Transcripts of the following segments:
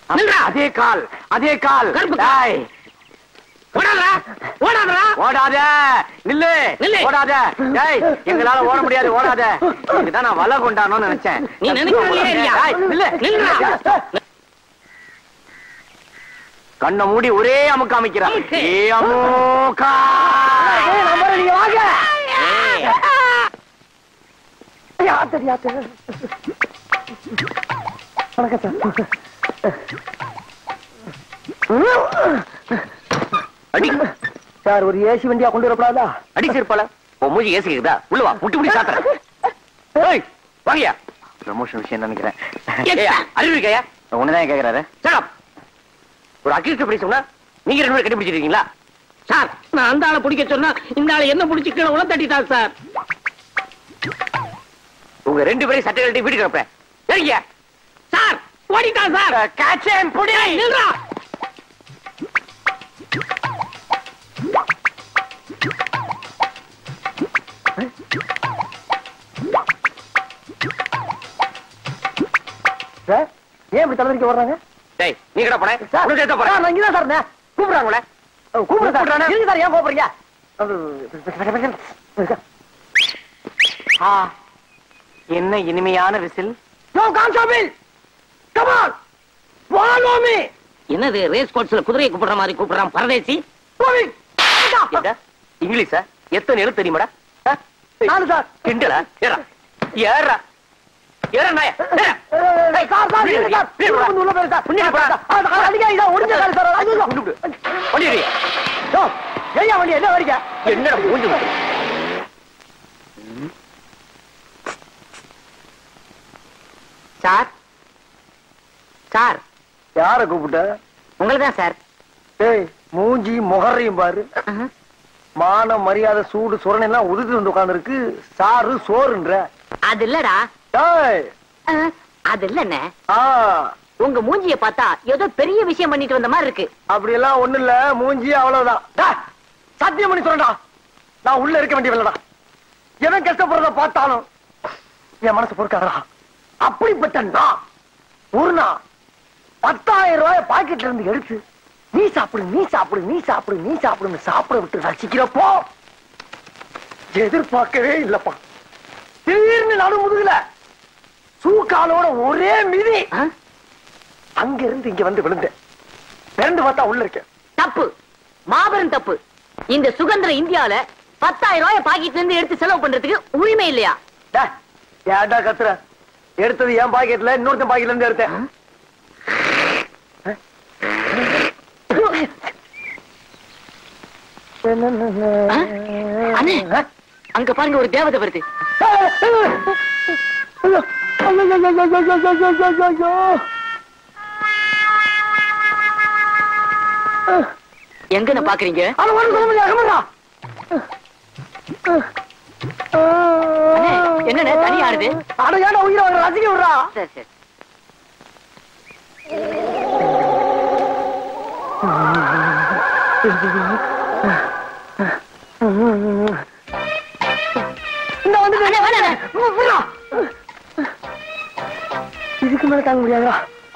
அதே கால் அதே கால். ஓடாத நில்லு நில்லு ஓடாத. டேய் எங்களால ஓட முடியாது ஓடாத. இதுதான் நான் வலை கொண்டானோன்னு நினைச்சேன். நீ கண்ணை மூடி ஒரே அமுக்கு அமைக்கிறான். அடி சார் ஒரு ஏசி வண்டியா கொண்டு வரப்படாதா? அடி சிறப்பால மூஞ்சி ஏசி இருக்குதா? உள்ள வா முட்டி முடி சாத்துறேன். வாங்கயா ப்ரமோஷன் விஷயம் நினைக்கிறேன். அறிவு இருக்கையா? ஒண்ணுதான் கேக்குறாரு. ஒரு அக்யூஸ்ட் பிடி சொன்னா நீங்க 2 பேரும் கண்டுபிடிச்சிருக்கீங்களா? சார் நான் அந்த ஆளை பிடிக்க சொன்னா இந்த ஆளை என்ன பிடிச்சி கீழே உள்ள தட்டிட்டார் சார். உங்க 2 பேரையும் சட்டை கட்டி வீட்டுக்கு வைப்பேன். சரிங்க சார். ஓடிட்டான் சார். கேட்ச் ஹிம் புடி. நில்றா. சார் ஏன் இப்படி தலைவரிக்க வர்றாங்க? டேய் நீ கடை போற சார். உள்ள ஏத்த போற. நான் இங்க தான் சார் இருந்தேன். கூப்பிடுறாங்களே. கூப்பிடுறானே. இருங்க சார் ஏன் கோபறீங்க? என்ன இனிமையான whistle. Yo constable come on follow me. என்னது ரேஸ் கோர்ஸ்ல குதிரையை கூப்பிடுற மாதிரி கூப்பிடுறான் பரதேசி. இங்கிலீஷா? எத்தனை எழுத்து தெரியுமாடா? நாலு சார். கிண்டலா? ஏறா ஏறா ஏறா நாய. சார் சார் சார் உள்ள போய் சார். புண்ணிய போடா. அடிங்க இத ஒடிஞ்ச கால் சார். ஐயோ வண்டி ஏறி. யோ ஏயா வண்டி என்ன வரீங்க? என்னடா மூஞ்சி வந்து. சார் சார் யாரை கூப்பிட்ட? உங்களதான் சார். ஏய் மூஞ்சி முகரையும் பாரு. மான மரியாதை சூடு சுரணை எல்லாம் உதுத்து வந்து உட்கார்ந்து இருக்கு. சாரு சோறுன்ற. அது இல்லடா. ஏய் அது இல்லண்ணே. உங்க மூஞ்சிய பார்த்தா ஏதோ பெரிய விஷயம் பண்ணிட்டு வந்த மாதிரி இருக்கு. அப்படி எல்லாம் ஒண்ணு இல்ல. மூஞ்சி அவ்வளவுதான். சத்தியம் பண்ணி சொல்றா நான் உள்ள இருக்க வேண்டியவில்லடா. எவன் கஷ்டப்படுறத பார்த்தாலும் என் மனசு பொறுக்காதா. அப்படிப்பட்ட நான் ஒரு நாள் 10,000 ரூபாய் பாக்கெட்ல இருந்து எடுத்து நீ சாப்பிடு நீ சாப்பிடு நீ சாப்பிடு நீ சாப்பிடுன்னு சாப்பிட விட்டு ரசிக்கிறப்போ எதிர்பார்க்கவே இல்லப்பா. திடீர்னு நடுமுதுகுல சூக்காலோட ஒரே மிதி. அங்க இருந்து இங்க வந்து விழுந்தேன். பிறந்து பார்த்தா உள்ள இருக்கேன். தப்பு, மாபெரும் தப்பு. இந்த சுதந்திர இந்தியால 10,000 ரூபாய் பாக்கெட்ல இருந்து எடுத்து செலவு பண்றதுக்கு உரிமை இல்லையா? ஏன்டா கத்துற? எடுத்தது என் பாக்கெட்ல இன்னொருத்தன் பாக்கெட்ல இருந்து எடுத்தேன். அங்க பாருங்க ஒரு தேவதை வருது. எங்க பாக்குறீங்க? என்ன தனியா ஆடுது? அடையாட உயிரை ரசிக்க விடுறா. சரி சரி. இதுக்கு மேல தாங்க முடியாதா?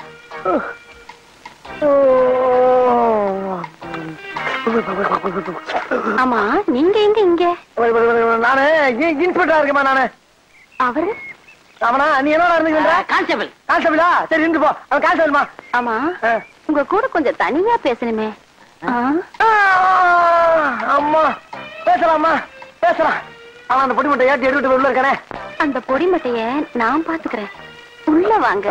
ஆமா நீங்க எங்க இங்க? நானு இன்ஸ்பெக்டரா இருக்கேமா. நானு அவரு அவனா? நீ என்னடா இருந்துக்கிற? கான்ஸ்டபிள். கான்ஸ்டபிளா? சரி இருந்து போ. அவன் கான்ஸ்டபிள்மா. ஆமா உங்க கூட கொஞ்சம் தனியா பேசணுமே. அம்மா பேசலாமா? பேசலாம். அவன் அந்த பொடி மட்டை ஏற்றி எடுத்துட்டு உள்ள இருக்கானே. அந்த பொடி மட்டைய நான் பாத்துக்கிறேன். உள்ள வாங்க.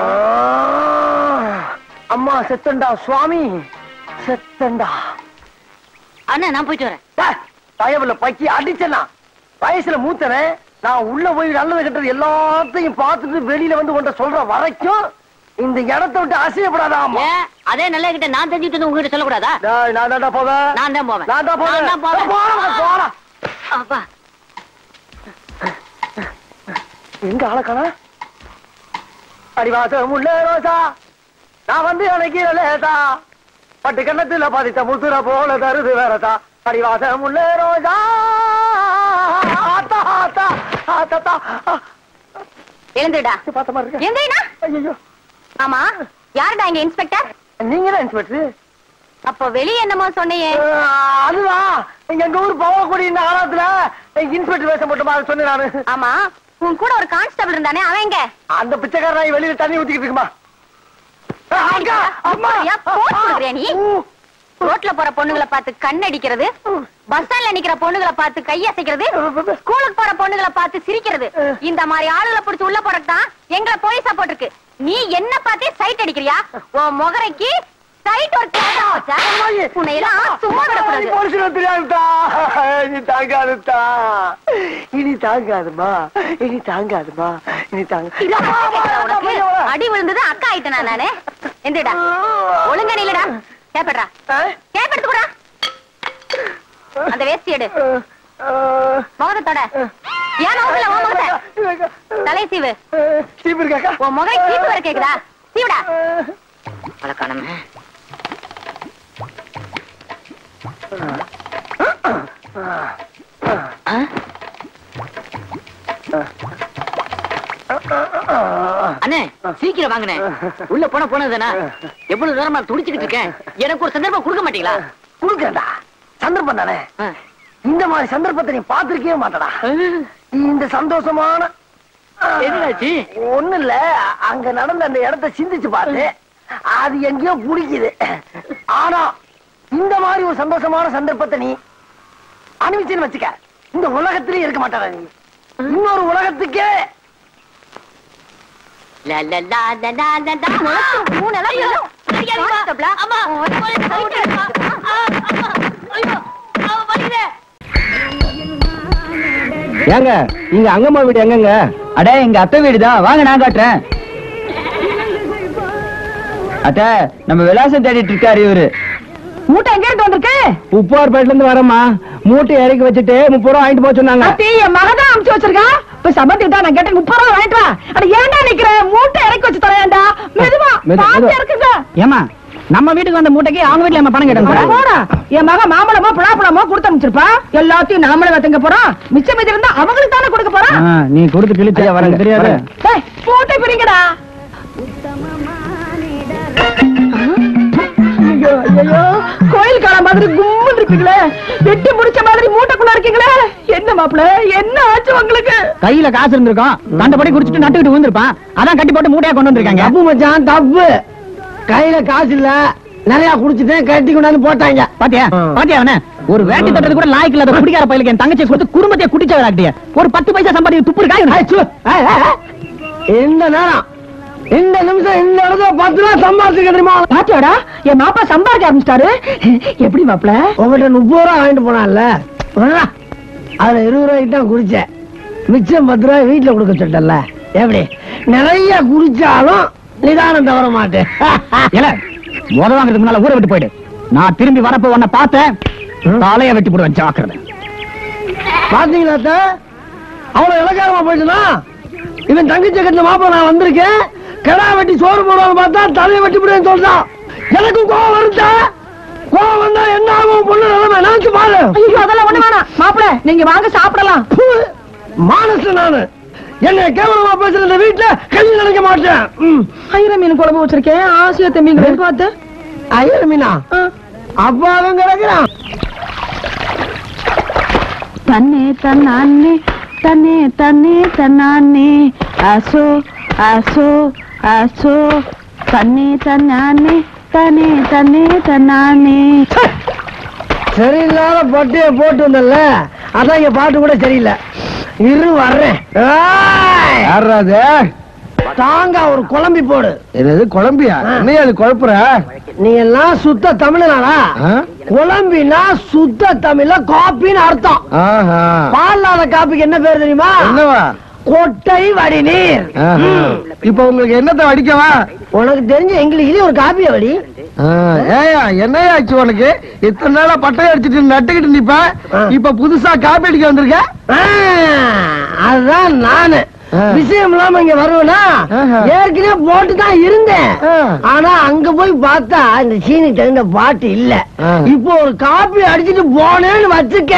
அம்மா செத்தண்டா சுவாமி செத்தண்டா. அண்ணா நான் போயிட்டு வரேன். தயவுல பக்கி அடிச்சனா வயசுல மூத்தவன். நான் உள்ள போய் நல்லது கெட்டது எல்லாத்தையும் பார்த்துட்டு வெளியில வந்து கொண்ட சொல்ற வரைக்கும் இந்த இடத்தை விட்டு அசையப்படாதா? அதே நல்ல கிட்ட நான் தெரிஞ்சுட்டு உங்ககிட்ட சொல்லக்கூடாதா? நான் தான் போவேன். நான் தான் போவேன். நான் தான் போவேன். அப்பா எங்க ஆளக்கான? அடிவாசம் உள்ள ரோசா நான் வந்து அணைக்கிற லேசா பட்டு கண்ணத்துல பதித்த முத்துற போல தருது வேறதா. அடிவாசம் உள்ள ரோசா எழுந்துடா. பார்த்த மாதிரி எங்கடா? ஐயோ ஆமா யாருடா இங்க இன்ஸ்பெக்டர்? நீங்க தான் இன்ஸ்பெக்டர். அப்ப வெளியே என்னமோ சொன்னையே? அதுதான் எங்க ஊர் பவளக்குடி இந்த காலத்துல இன்ஸ்பெக்டர் வேஷம் போட்டு மாதிரி சொன்னேன் நானு. ஆமா, உன் கூட ஒரு கான்ஸ்டபிள் இருந்தானே, அவன் எங்க? அந்த பிச்சைக்காரன் வெளியில தண்ணி ஊத்திக்கிட்டு இருக்குமா? ரோட்ல போற பொண்ணுங்களை பார்த்து கண் அடிக்கிறது, பஸ் ஸ்டாண்ட்ல நிக்கிற பொண்ணுங்களை பார்த்து கையசைக்கிறது, ஸ்கூலுக்கு போற பொண்ணுங்களை பார்த்து சிரிக்கிறது, இந்த மாதிரி ஆளுகளை பிடிச்சு உள்ள போறதுதான் எங்களை போலீஸா போட்டிருக்கு. நீ என்ன பார்த்தே சைட் அடிக்கிறியா? உன் முகரைக்கு சைட் ஒரு கேட்டா வச்சா உன்னை எல்லாம் சும்மா விடக்கூடாது. இனி தாங்காதுமா, இனி தாங்காதுமா, இனி தாங்காதுமா, இனி உனக்கு அடி விழுந்தது அக்கா ஆயிட்டனா நானு? எந்திரடா, ஒழுங்கா நில்லுடா. கேப்படா, கேப்படுத்துடா. அந்த வேஸ்டி எடு, முகத்தோட. ஏன் நோக்கல உன் முகத்தை? தலை சீவு. சீவு இருக்காக்கா? உன் முகை சீவு வர கேக்குதா? சீவுடா. வழக்கானமே. அண்ணே சீக்கிரம் வாங்கண்ணே. உள்ள போனதுதானா? எவ்வளவு நேரமா துடிச்சுக்கிட்டு இருக்கேன். எனக்கு ஒரு சந்தர்ப்பம் கொடுக்க மாட்டீங்களா? கொடுக்கறா சந்தர்ப்பம் தானே. இந்த மாதிரி சந்தர்ப்பத்தை நீ பாத்திருக்கவே மாட்டடா. இந்த சந்தோஷமான என்னாச்சு? ஒண்ணு இல்ல, அங்க நடந்த அந்த இடத்தை சிந்திச்சு பாரு. அது எங்கேயோ புடிக்குது. ஆனா இந்த மாதிரி ஒரு சந்தோஷமான சந்தர்ப்பத்தை நீ அனுபவிச்சுன்னு வச்சுக்க, இந்த உலகத்திலே இருக்க மாட்டாரா நீ. இன்னொரு உலகத்துக்கே ஏங்க இங்க அங்கம்மா வீடு எங்கங்க? அடே எங்க அத்தை வீடுதான், வாங்க நான் காட்டுறேன். அத்தை, நம்ம விலாசம் தேடிட்டு இருக்காரு இவரு. மூட்டை எங்க இருந்து வந்திருக்கு? உப்பார்பேட்ல இருந்து வரமா. மூட்டை இறக்கி வச்சுட்டு 30 ரூபா வாங்கிட்டு போக சொன்னாங்க. என் மகதான் அனுப்பிச்சு வச்சிருக்கா. இப்ப சம்பந்திட்டா நான் கேட்டேன் 30 ரூபா வாங்கிட்டு வா. அட ஏன்டா நிக்கிற? மூட்டை இறக்கி வச்சு தரேன்டா. மெதுவா பாத்து இருக்குங்க. ஏமா நம்ம வீட்டுக்கு வந்த மூட்டைக்கு அவங்க வீட்டுல நம்ம பணம் கேட்டாங்க. என் மக மாம்பழமோ பலாப்பழமோ கொடுத்து அனுப்பிச்சிருப்பா. எல்லாத்தையும் நாமளே வத்துங்க போறோம். மிச்சம் மீதி இருந்தா அவங்களுக்கு தானே கொடுக்க போறோம். நீ கொடுத்து கிழிச்சியா வரங்க தெரியாது. மூட்டை பிரிங்கடா. கோயில் கால மாதிரி கும்பல் இருக்கீங்களே, வெட்டி முடிச்ச மாதிரி மூட்டைக்குள்ள இருக்கீங்களே. என்ன மாப்பிள, என்ன ஆச்சு உங்களுக்கு? கையில காசு இருந்திருக்கும், கண்டபடி குடிச்சிட்டு நட்டுக்கிட்டு விழுந்திருப்பான். அதான் கட்டி போட்டு மூட்டையா கொண்டு வந்திருக்காங்க. தப்பு மச்சான், தப்பு. கையில காசு இல்ல, நிறைய குடிச்சிட்டேன், கட்டி கொண்டாந்து போட்டாங்க. பாத்தியா பாத்தியா அவன ஒரு வேட்டி தட்டது கூட லாய்க்கு இல்லாத குடிக்கார பையலுக்கு என் தங்கச்சியை கொடுத்து குடும்பத்தையே குடிச்சவராட்டிய. ஒரு 10 பைசா சம்பாதி துப்பு இருக்கா? இந்த நேரம் இந்த நிமிஷம் இந்த இடத்துல 10 ரூபா சம்பாதிச்சு தெரியுமா? பாத்தியாடா, என் மாப்பா சம்பாதிக்க ஆரம்பிச்சிட்டாரு. எப்படி மாப்பிள? உங்கள்கிட்ட 30 ரூபா வாங்கிட்டு போனான்ல, அதுல 20 ரூபாய்க்கு தான் குடிச்சேன். மிச்சம் 10 ரூபாய் வீட்டுல கொடுக்க சொல்லிட்டல. எப்படி நிறைய குடிச்சாலும் நிதானம் தவற மாட்டேன். முத வாங்கிறதுக்கு முன்னால ஊரை விட்டு போயிடு. நான் திரும்பி வரப்ப உன்னை பார்த்தேன், தலைய வெட்டி போடுவேன். ஜாக்கிரதை. பாத்தீங்களா அவ்வளவு இலக்காரமா போயிட்டுனா? இவன் தங்கச்சி கட்டின மாப்பிள்ள நான் வந்திருக்கேன், கடா வெட்டி சோறு போடுவான்னு பார்த்தா தலையை வெட்டி போடுவேன்னு சொல்றான். எனக்கும் கோவம் வருதா? கோவம் வந்தா என்ன ஆகும்? பொண்ணு நிலைமை நினைச்சு பாரு. ஐயோ அதெல்லாம் ஒண்ணு வேணாம் மாப்பிள, நீங்க வாங்க சாப்பிடலாம். மானச நானு என்ன கேவலமா பேசுற இந்த வீட்டுல கல்வி நினைக்க மாட்டேன். 1000 மீன் குழம்பு வச்சிருக்கேன், ஆசியா தம்பிங்களை பார்த்து. 1000 மீனா? அப்பாவும் கிடக்குறான். தன்னே தன்னானே தன்னே தன்னே தன்னானே ஆசோ ஆசோ ஆசோ தன்னே தன்னானே தன்னே தன்னே தன்னானே. சரியில்லாத பட்டைய போட்டு வந்தல, அதான் இங்க பாட்டு கூட சரியில்லை. இரு வர்றேன். தாங்க ஒரு குழம்பி போடு. என்னது குழம்பியா? நீ அது குழப்புற? நீ எல்லாம் சுத்த தமிழ்நாடா? குழம்பினா சுத்த தமிழ்ல காப்பின்னு அர்த்தம். பால்லாத காப்பிக்கு என்ன பேர் தெரியுமா? என்னவா? கொட்டை வடிநீர். இப்ப உங்களுக்கு என்னத்தை வடிக்கவா? உனக்கு தெரிஞ்ச இங்கிலீஷ்லயே ஒரு காப்பிய வடி. ஏயா என்னையா ஆச்சு உனக்கு? இத்தனை நாளா பட்டையை அடிச்சுட்டு நட்டுக்கிட்டு நிப்ப, இப்ப புதுசா காப்பி அடிக்க வந்திருக்க? அதுதான் நானு விஷயம் இல்லாம இங்க வருவேனா? ஏற்கனவே போட்டுதான் இருந்தேன். ஆனா அங்க போய் பார்த்தா இந்த சீனி தகுந்த பாட்டு இல்ல. இப்போ ஒரு காப்பி அடிச்சுட்டு போனேன்னு வச்சுக்க,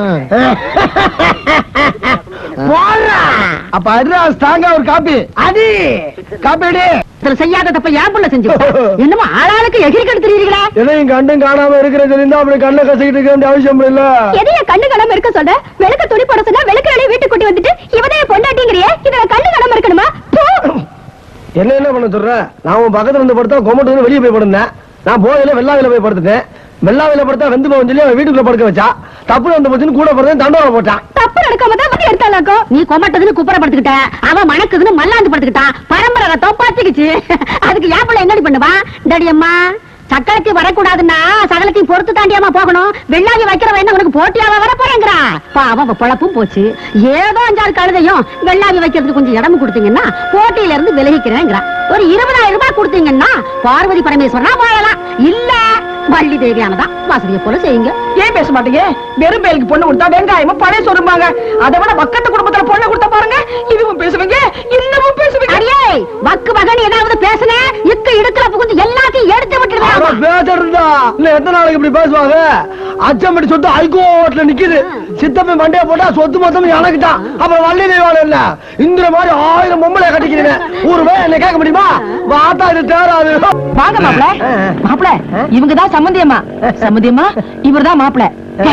அப்ப அட்ராஸ் தாங்க ஒரு காப்பி. அது செய்யாத தப்ப யாருக்குள்ள செஞ்சு என்னமோ ஆளாளுக்கு எகிரிக்கிட்டு தெரியுறீங்களா? எதையும் கண்டும் காணாம இருக்கிற தெரிந்தா அப்படி கண்ணை கசிக்கிட்டு இருக்க வேண்டிய அவசியம் இல்ல. எதைய கண்ணு காணாம இருக்க சொல்ற? விளக்க துணி போட சொன்னா விளக்கறே வீட்டுக்கு கூட்டி வந்துட்டு இவனைய பொண்டாட்டிங்கறியே, இதுல கண்ணு காணாம இருக்கணுமா? என்ன பண்ண சொல்ற? நான் உன் பக்கத்துல இருந்து படுத்தா கொமட்டு வெளியே போய் படுந்தேன். நான் போயில வெள்ளாவில போய் படுத்துட்டேன். வெள்ளாவில படுத்தா வெந்து போகும் சொல்லி அவன் வீட்டுக்குள்ள படுக்க வச்சா. தப்பு வந்து போச்சுன்னு கூட படுத்தேன், தண்டோட போட்டான். தப்பு நடக்காம தான் வந்து எடுத்தாலாக்கோ. நீ கொமட்டதுன்னு குப்பரை படுத்துக்கிட்ட, அவன் மணக்குதுன்னு மல்லாந்து படுத்துக்கிட்டான். பரம்பரை ரத்தம் பாத்துக்கிச்சு. அதுக்கு ஏன் பிள்ளை என்னடி பண்ணுவா? டடியம்மா சக்கரைக்கு வரக்கூடாதுன்னா சகலத்தையும் பொறுத்து தாண்டியாமா போகணும். வெள்ளாவி வைக்கிறவன் உனக்கு போட்டியாவா வர போறேங்கிறா. அவன் பொழப்பும் போச்சு. ஏதோ 5 கழுதையும் வெள்ளாவி வைக்கிறதுக்கு கொஞ்சம் இடம் கொடுத்தீங்கன்னா போட்டியில இருந்து விலகிக்கிறேங்கிறா. ஒரு 20,000 ரூபாய் கொடுத்தீங்கன்னா பார்வதி பரமேஸ்வரனா வாழலாம். இல்ல வள்ளி தேவியானதான் வசதியை போல செய்யுங்க. ஏன் பேச மாட்டீங்க? வெறும் பேருக்கு பொண்ணு கொடுத்தா வெங்காயமும் பழைய சொல்லுவாங்க. அதை விட பக்கத்து குடும்பத்துல பொண்ணு கொடுத்த பாருங்க. இதுவும் பேசுவீங்க, இன்னமும் பேசுவீங்க. அடியே வக்கு வகன் ஏதாவது பேசுன இக்கு இடுக்கல புகுந்து எல்லாத்தையும் எடுத்து விட்டுடுவாங்க. பேசுறதா இல்ல எத்தனை நாளைக்கு இப்படி பேசுவாங்க? அச்சம்படி சொத்து ஹைகோர்ட்ல நிக்குது. சித்தப்பை மண்டைய போட்டா சொத்து மொத்தம் எனக்குட்டான். அப்புறம் வள்ளி தெய்வான இல்ல இந்த மாதிரி 1000 பொம்பளை கட்டிக்கிறேன். ஒரு வேலை என்ன கேட்க முடியுமா? வாத்தா இது தேராது. வாங்க மாப்ள. மாப்ள இவங்கதான் சம்பந்தியம்மா. சம்பந்தியம்மா இவர்தான் மாப்ள.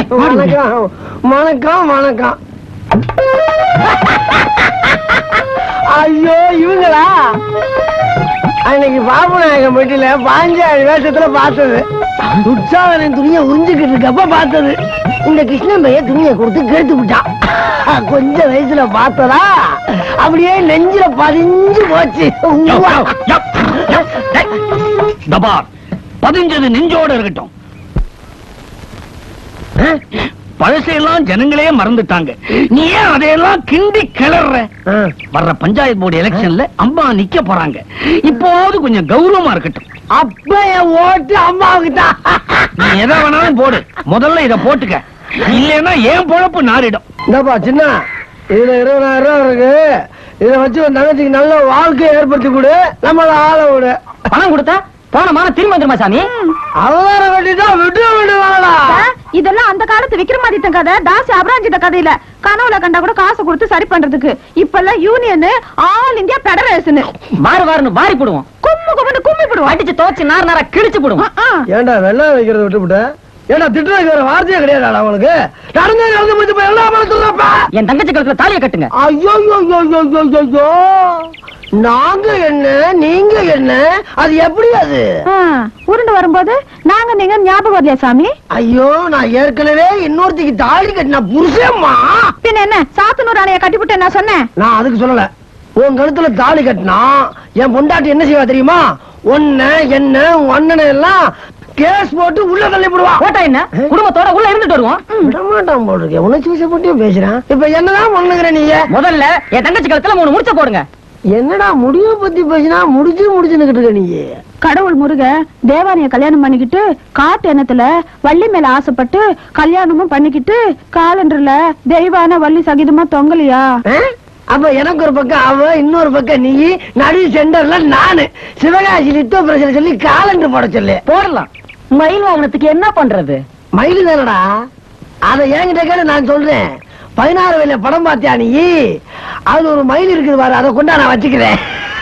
வணக்கம் வணக்கம். ஐயோ இவங்களா? அன்னைக்கு பாபநாயகம் வீட்டுல 15 வேஷத்துல பார்த்தது. உற்சாகனின் துணியை உறிஞ்சுக்கிட்டு இருக்கப்ப பார்த்தது. இந்த கிருஷ்ணன் பைய துணியை கொடுத்து கேட்டு விட்டான். கொஞ்ச வயசுல பார்த்ததா அப்படியே நெஞ்சில பதிஞ்சு போச்சு. பதிஞ்சது நெஞ்சோட இருக்கட்டும். பழசையெல்லாம் ஜனங்களே மறந்துட்டாங்க. நீ ஏன் அதையெல்லாம் கிண்டி கிளற? வர்ற பஞ்சாயத்து போர்டு எலெக்ஷன்ல அம்மா நிக்க போறாங்க. இப்போது கொஞ்சம் கௌரவமா இருக்கட்டும். அப்ப என் ஓட்டு அம்மாவுக்கு தான். நீ எதை வேணாலும் போடு, முதல்ல இத போட்டுக்க. இல்லைன்னா ஏன் பொழப்பு நாரிடும். இந்தப்பா சின்ன இதுல 20,000 ரூபாய் இருக்கு. இத வச்சு உன் தங்கச்சிக்கு நல்ல வாழ்க்கையை ஏற்படுத்தி கொடு. நம்மள ஆள விடு. பணம் கொடுத்தா போன மாதம் திரும்ப வந்துருமா சாமி? அவர வேண்டிதான் விட்டு விடுவாங்களா? இதெல்லாம் அந்த காலத்து விக்ரமாதித்தன் கதை, தாசி அபராஜித கதையில கனவுல கண்டா கூட காசு கொடுத்து சரி பண்றதுக்கு. இப்பெல்லாம் யூனியன் ஆல் இந்தியா பெடரேஷன். வாருன்னு வாரி போடுவோம். கும்மு கும்மி போடுவோம். அடிச்சு தோச்சு நார கிழிச்சு போடுவோம். ஏண்டா வெள்ளம் வைக்கிறத விட்டுவிட்ட? ஏண்டா திட்டுறதுக்கு வேற வார்த்தையே கிடையாது அவனுக்கு. நடந்து போய் எல்லாம் சொல்றப்ப என் தங்கச்சி கழுத்துல தாலியை கட்டுங்க. ஐயோ நாங்க என்ன நீங்க என்ன? அது எப்படி? அது உருண்டு வரும்போது நாங்க நீங்க ஞாபகம் வரலையா சாமி? ஐயோ நான் ஏற்கனவே இன்னொருத்திக்கு தாலி கட்டின புருஷம்மா. பின்ன என்ன சாத்தனூர் ஆணைய கட்டிவிட்டு என்ன சொன்னேன்? நான் அதுக்கு சொல்லல. உன் கழுத்துல தாலி கட்டினா என் பொண்டாட்டி என்ன செய்வா தெரியுமா? ஒன்ன என்ன உன் அண்ணனை எல்லாம் கேஸ் போட்டு உள்ள தள்ளி போடுவா. போட்டா என்ன? குடும்பத்தோட உள்ள இருந்துட்டு வருவோம். விடமாட்டான் போல் இருக்கேன். உணர்ச்சி வசப்பட்டியும் பேசுறான். இப்ப என்னதான் பண்ணுகிற நீங்க? முதல்ல என் தங்கச்சி கழுத்துல 3 முடிச்ச போடுங்க. என்னடா முடிவை பத்தி பேசினா முடிச்சுன்னு இருக்க நீ? கடவுள் முருக தேவானிய கல்யாணம் பண்ணிக்கிட்டு காட்டு எண்ணத்துல வள்ளி மேல ஆசைப்பட்டு கல்யாணமும் பண்ணிக்கிட்டு காலண்டர்ல தெய்வான வள்ளி சகிதமா தொங்கலையா? அப்ப எனக்கு ஒரு பக்கம் அவ, இன்னொரு பக்கம் நீ, நடு சென்டர்ல நானு. சிவகாசி லிட்டோ பிரச்சனை சொல்லி காலண்டர் போட சொல்லு. போடலாம். மயில் வாகனத்துக்கு என்ன பண்றது? மயில் தானடா. அத என்கிட்ட கேட்டு நான் சொல்றேன். 16 வயல படம் பார்த்தியா நீ? அது ஒரு மயில் இருக்குது பாரு, அதை கொண்டா நான் வச்சுக்கிறேன்.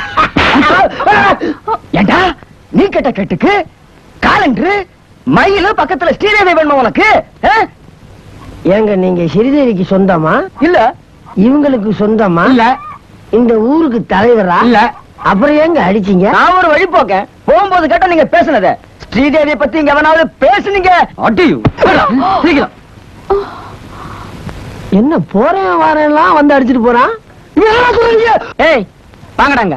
ஏண்டா நீ கேட்ட கேட்டுக்கு காலண்டர் மயில பக்கத்துல ஸ்ரீதேவி வேணும் உனக்கு? ஏங்க நீங்க ஸ்ரீதேவிக்கு சொந்தமா? இல்ல. இவங்களுக்கு சொந்தமா? இல்ல. இந்த ஊருக்கு தலைவரா? இல்ல. அப்புறம் ஏங்க அடிச்சீங்க? நான் ஒரு வழி போக்க போகும்போது கேட்ட நீங்க பேசுனத ஸ்ரீதேவியை பத்தி இங்க எவனாவது பேசுனீங்க அடியும். சீக்கிரம். என்ன போறேன் வரேன்லாம் வந்து அடிச்சிட்டு போறான்? ஏய் வாங்கடாங்க.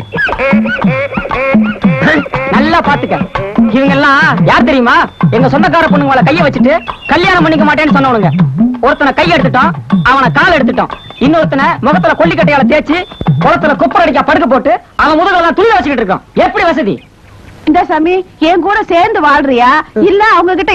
நல்லா பாத்துக்க. இவங்க எல்லாம் யார் தெரியுமா? எங்க சொந்தக்கார பொண்ணுங்களை கைய வச்சுட்டு கல்யாணம் பண்ணிக்க மாட்டேன்னு சொன்னவனுங்க. ஒருத்தனை கை எடுத்துட்டோம், அவனை கால் எடுத்துட்டோம். இன்னொருத்தனை முகத்துல கொல்லிக்கட்டையால தேய்ச்சி குளத்துல குப்பர் அடிக்க படுக்க போட்டு அவன் முதுகெல்லாம் துணி வச்சுக்கிட்டு இருக்கான். எப்படி வசதி? இந்த சாமி என் கூட சேர்ந்து வாழ்றியா இல்ல அவங்க கிட்ட?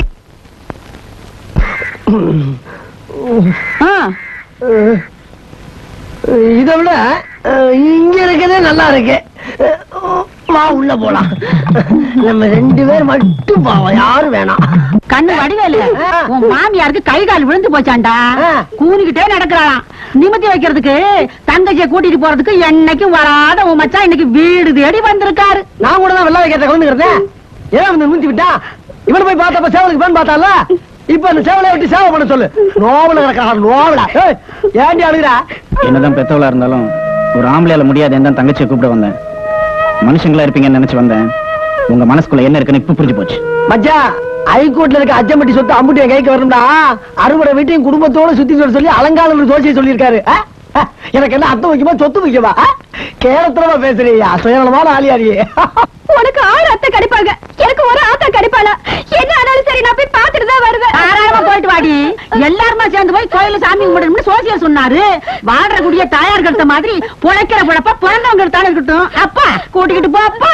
இதை விட இங்க இருக்கதே நல்லா இருக்கு. வா உள்ள போலாம். நம்ம 2 பேர் மட்டும் பாவம், யாரும் வேணாம். கண்ணு வடிவேலு உன் மாமியாருக்கு கை கால் விழுந்து போச்சாண்டா. கூனிக்கிட்டே நடக்கிறான். நிமித்தி வைக்கிறதுக்கு தங்கச்சியை கூட்டிட்டு போறதுக்கு என்னைக்கும் வராத உன் மச்சான் இன்னைக்கு வீடு தேடி வந்திருக்காரு. நான் கூட தான் வெள்ள வைக்கிறத கலந்துக்கிறேன். ஏன் வந்து நூத்தி விட்டா இவனை போய் பார்த்தப்ப சேவலுக்கு பேன் பார்த்தால இப்ப அந்த சேவலை விட்டு சேவை பண்ண சொல்லு. நோவல கிடக்கிறான் நோவலா. ஏண்டி அழுகிறா? என்னதான் பெத்தவளா இருந்தாலும் ஒரு ஆம்பளையால முடியாது என்ன தங்கச்சியை கூப்பிட வந்தேன். மனுஷங்களா இருப்பீங்கன்னு நினைச்சு வந்தேன். உங்க மனசுக்குள்ள என்ன இருக்குன்னு இப்ப புரிஞ்சு போச்சு. மச்சா ஹைகோர்ட்ல இருக்க அஜம்பட்டி சொத்து அம்புட்டி என் கைக்கு வரணும்டா. அறுவடை வீட்டையும் குடும்பத்தோட சுத்தி சொல்லி அலங்காரம் தோசையை சொல்லியிருக்காரு. எனக்கு என்ன அர்த்தம் வைக்குமா சொத்து வைக்குமா? கேரளமா பேசுறியா? சுயநலமான ஆளியாரியே. உனக்கு 6 அத்தை கிடைப்பாங்க, எனக்கு ஒரு ஆத்தா கிடைப்பாளா? என்ன ஆனாலும் சரி நான் போய் பாத்துட்டு தான் வருவேன். தாராளமா போயிட்டு வாடி. எல்லாருமா சேர்ந்து போய் கோயில சாமி கும்பிடணும்னு சோசியல் சொன்னாரு. வாடுற குடிய தாயார் கட்ட மாதிரி பொழைக்கிற பொழப்ப பிறந்தவங்க எடுத்தாலும் இருக்கட்டும். அப்பா கூட்டிக்கிட்டு போ அப்பா.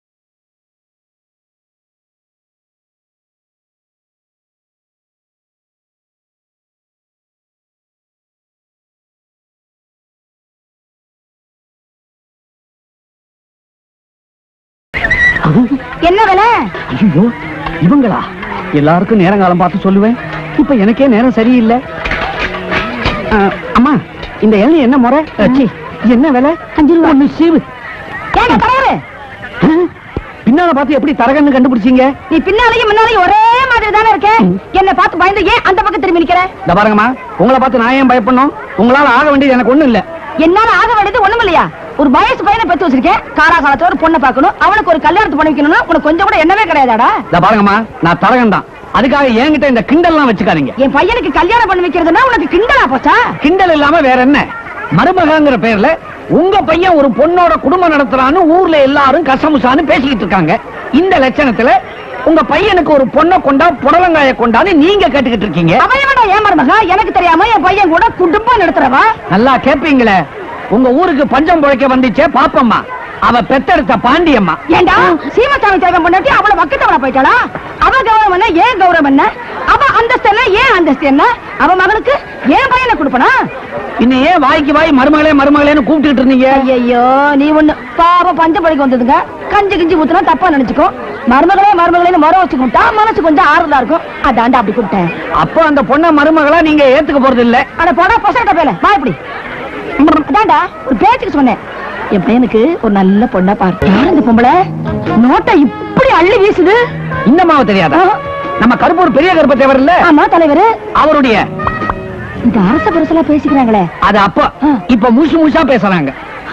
என்ன வேலை? ஐயோ இவங்களா? எல்லாருக்கும் நேரங்காலம் பார்த்து சொல்லுவேன். இப்ப எனக்கே நேரம் சரியில்லை. அம்மா இந்த இளநீ என்ன முறை? என்ன விலை? 5 ரூபா. ஒண்ணு சீவு. ஏங்க தரவு? பின்னால பார்த்து எப்படி தரகன்னு கண்டுபிடிச்சீங்க? நீ பின்னாலையும் முன்னாலையும் ஒரே மாதிரி தானே இருக்க. என்ன பார்த்து பயந்து ஏன் அந்த பக்கம் திரும்பி நிக்கிற? இந்த பாருங்கம்மா, உங்களை பார்த்து நான் ஏன் பயப்படணும்? உங்களால ஆக வேண்டியது எனக்கு ஒண்ணும் இல்ல. என்னால ஆக வேண்டியது ஒண்ணும் இல்லையா? ஒரு வயசு பையனை பெத்து வச்சிருக்கேன். காலாகாலத்துல ஒரு பொண்ணை பார்க்கணும், அவனுக்கு ஒரு கல்யாணத்தை பண்ணி வைக்கணும்னா உனக்கு கொஞ்சம் கூட எண்ணமே கிடையாதாடா? இந்த பாருங்கம்மா, நான் தரகன் தான். அதுக்காக என்கிட்ட இந்த கிண்டல்லாம் வச்சுக்காதீங்க. என் பையனுக்கு கல்யாணம் பண்ணி வைக்கிறதுனா உனக்கு கிண்டலா போச்சா? கிண்டல் இல்லாம வேற என்ன? மருமகங்கிற பேர்ல உங்க பையன் ஒரு பொண்ணோட குடும்பம் நடத்துறான்னு ஊர்ல எல்லாரும் கசமுசான்னு பேசிக்கிட்டு இருக்காங்க. இந்த லட்சணத்துல உங்க பையனுக்கு ஒரு பொண்ணை கொண்டா புடலங்காய கொண்டான்னு நீங்க கேட்டுக்கிட்டு இருக்கீங்க. அவன் ஏன் மருமக? எனக்கு தெரியாம என் பையன் கூட குடும்பம் நடத்துறவா? நல்லா கேப்பீங்களே. உங்க ஊருக்கு பஞ்சம் பொழைக்க வந்துச்சே பாப்பம்மா, அவ பெத்தெடுத்த பாண்டியம்மா. ஏண்டா சீமசாமி தேவன் பண்ணி அவளை வக்கத்தவளா போயிட்டாளா? அவ கௌரவம் என்ன, ஏன் கௌரவம் என்ன? அவ அந்தஸ்து என்ன, ஏன் அந்தஸ்து என்ன? அவ மகனுக்கு ஏன் பையனை கொடுப்பனா? இன்னும் ஏன் வாய்க்கு வாய் மருமகளே மருமகளேன்னு கூப்பிட்டு இருந்தீங்க? ஐயோ நீ ஒண்ணு பாவம் பஞ்சம் பொழைக்க வந்ததுங்க. கஞ்சி கிஞ்சி ஊத்துனா தப்பா நினைச்சுக்கோ. மருமகளே மருமகளேன்னு மரம் வச்சு கூப்பிட்டா மனசு கொஞ்சம் ஆறுதலா இருக்கும். அதாண்டா அப்படி கூப்பிட்டேன். அப்போ அந்த பொண்ணை மருமகளா நீங்க ஏத்துக்க போறது இல்ல? அட போடா பொசட்ட பேல வா. இப்படி அதாண்டா ஒரு பேச்சுக்கு சொன்னேன். என் பையனுக்கு ஒரு நல்ல பொண்ணா பாரு. யார் இந்த பொம்பளை? நோட்டை இப்படி அள்ளி வீசுது. இந்த மாவு தெரியாதா? நம்ம கருப்பூர் பெரிய கருப்ப தேவர் இல்ல? ஆமா தலைவர். அவருடைய இந்த அரச பரிசலா பேசிக்கிறாங்களே அது அப்ப இப்ப முழுசு முழுசா பேசுறாங்க.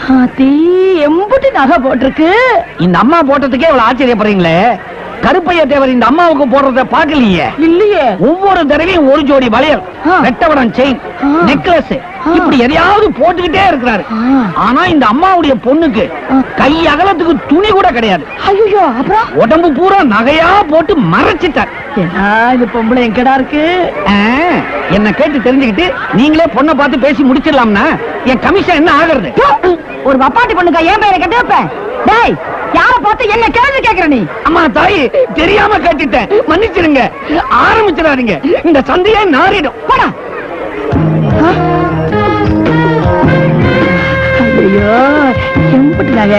எம்புட்டு நகை போட்டிருக்கு. இந்த அம்மா போட்டதுக்கே இவ்வளவு ஆச்சரியப்படுறீங்களே. கருப்பைய தேவர் இந்த அம்மாவுக்கு போடுறத பாக்கலையே? இல்லையே. ஒவ்வொரு தடவையும் ஒரு ஜோடி வளையல், வெட்டவடம் செயின், நெக்லஸ் இப்படி எதையாவது போட்டுக்கிட்டே இருக்கிறாரு. ஆனா இந்த அம்மாவுடைய பொண்ணுக்கு கை அகலத்துக்கு துணி கூட கிடையாது. ஐயோ அப்புறம் உடம்பு பூரா நகையா போட்டு மறைச்சிட்டார். இந்த பொம்பளை எங்கடா இருக்கு? என்ன கேட்டு தெரிஞ்சுக்கிட்டு நீங்களே பொண்ணை பார்த்து பேசி முடிச்சிடலாம்னா என் கமிஷன் என்ன ஆகுறது? ஒரு வப்பாட்டி பொண்ணுக்கா ஏன் பையனை கட்டி வைப்பேன்? டேய் யார பார்த்து என்ன கேள்வி கேக்குற நீ? அம்மா தாய், தெரியாம கேட்டுட்டேன், மன்னிச்சிருங்க. ஆரம்பிச்சிடாதீங்க, இந்த சந்தையே நாரிடும். போடா. ஐயோ எம்புட்டு நகை.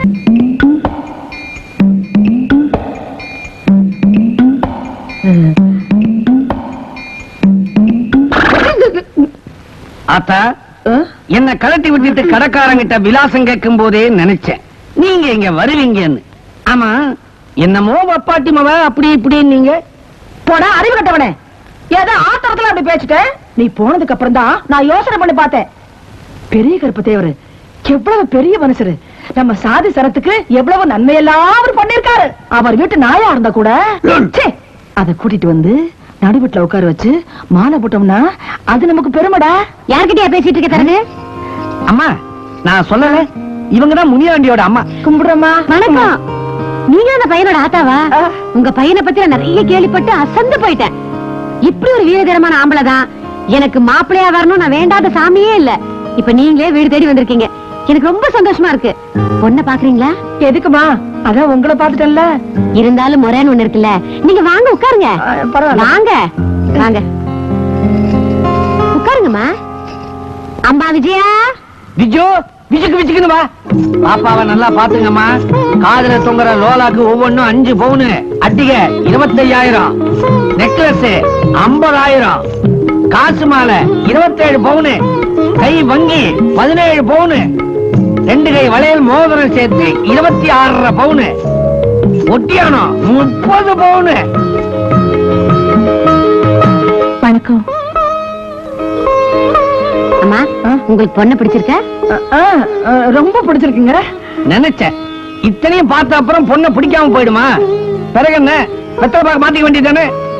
ஆத்தா, என்ன கலட்டி விட்டுட்டு கடைக்காரங்கிட்ட விலாசம் கேட்கும் போதே நினைச்சேன் நீங்க இங்க வருவீங்கன்னு. ஆமா, என்னமோ வப்பாட்டி மவ அப்படி இப்படி நீங்க. போடா அறிவு கட்டவனே. ஏதோ ஆத்திரத்துல அப்படி பேசிட்ட. நீ போனதுக்கு அப்புறம் தான் நான் யோசனை பண்ணி பார்த்தேன். பெரிய கருப்பு தேவரு எவ்வளவு பெரிய மனுஷரு. நம்ம சாதி சரத்துக்கு எவ்வளவு நன்மையெல்லாம் அவர் பண்ணிருக்காரு. அவர் வீட்டு நாயா இருந்தா கூட அத கூட்டிட்டு வந்து நடு வீட்டுல உட்கார வச்சு மாலை போட்டோம்னா அது நமக்கு பெருமைடா. யார்கிட்டயா பேசிட்டு இருக்க தரது? அம்மா நான் சொல்லல, இவங்கதான் முனியாண்டியோட அம்மா. கும்பிடுறம்மா. வணக்கம். நீங்க அந்த பையனோட ஆத்தாவா? உங்க பையனை பத்தி நான் நிறைய கேள்விப்பட்டு அசந்து போயிட்டேன். இப்படி ஒரு வீரதரமான ஆம்பளை தான் எனக்கு மாப்பிள்ளையா வரணும் நான் வேண்டாத சாமியே இல்ல. இப்ப நீங்களே வீடு தேடி வந்திருக்கீங்க, எனக்கு ரொம்ப சந்தோஷமா இருக்கு. பொண்ணை பாக்குறீங்களா? எதுக்குமா? அதான் உங்களை பாத்துட்டேன்ல. இருந்தாலும் முறைன்னு ஒண்ணு இருக்குல்ல. நீங்க வாங்க உட்காருங்க. வாங்க வாங்க உட்காருங்கம்மா. அம்மா விஜயா. விஜோ விஜுக்கு விஜுக்குன்னு வா. பாப்பாவை நல்லா பாத்துங்கம்மா. காதுல தொங்குற லோலாக்கு ஒவ்வொன்னும் 5 பவுனு, அட்டிக 25,000, நெக்லஸ் 50,000, காசு மாலை 27 பவுனு, கை வங்கி 17 பவுனு, 2 கை வளையல் மோதிரம் சேர்த்து 26 பவுனு, ஒட்டியானம் 30 பவுனு. வணக்கம். அம்மா, உங்களுக்கு பொண்ணு பிடிச்சிருக்க? ரொம்ப பிடிச்சிருக்குங்க. நினைச்சேன் இத்தனையும் பார்த்த அப்புறம் பொண்ணை பிடிக்காம போயிடுமா? பிறகு என்ன வெத்தலை பாக்க மாத்திக்க வேண்டியதானே?